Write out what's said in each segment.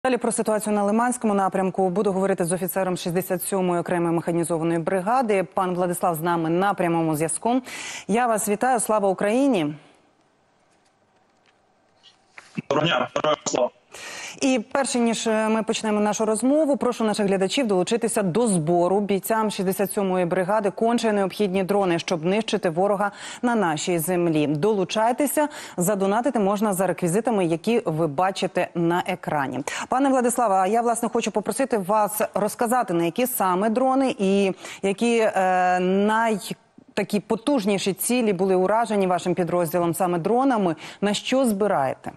Далі про ситуацію на Лиманському напрямку буду говорити з офіцером 67-ї окремої механізованої бригади. Пан Владислав з нами на прямому зв'язку. Я вас вітаю. Слава Україні! Доброго дня, героям слава. І перше, ніж ми почнемо нашу розмову, прошу наших глядачів долучитися до збору бійцям 67-ї бригади конче необхідні дрони, щоб нищити ворога на нашій землі. Долучайтеся, задонатити можна за реквізитами, які ви бачите на екрані. Пане Владиславе, а я, власне, хочу попросити вас розказати, на які саме дрони і які такі потужніші цілі були уражені вашим підрозділом саме дронами, на що збираєте?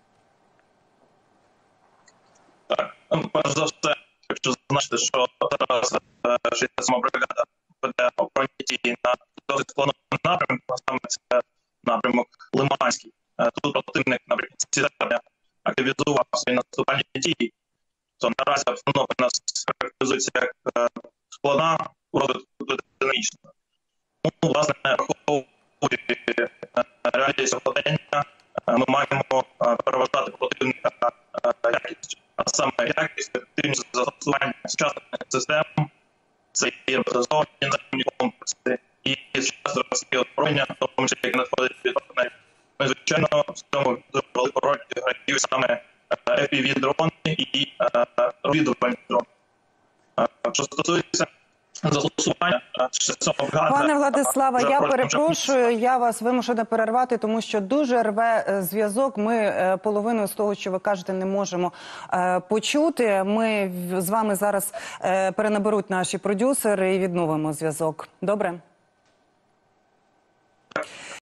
Так, перш за все, хочу зазначити, що зараз 67-ма бригада веде оборонні дії на досить складному напрямку, а саме це напрямок Лиманський. Тут противник наприкінці серпня активізував свої наступальні дії. То наразі обстановка у нас характеризується як складна, розвитку динамічна. Тому, власне, враховуючи реалії сьогодення, ми маємо переважати противника якістю. А саме якість, ефективність застосування сучасних систем, це і роботизовані наземні комплекси, і сучасне розкриє озброєння, в тому числі, яке надходить від партнерів. Ми, звичайно, в цьому велику роль грають саме FPV-дрони і розвідувальні дрони. Що стосується застосування, Пане Владиславе, я перепрошую, я вас вимушена перервати, тому що дуже рве зв'язок. Ми половину з того, що ви кажете, не можемо почути. Ми з вами зараз перенаберуть наші продюсери і відновимо зв'язок. Добре?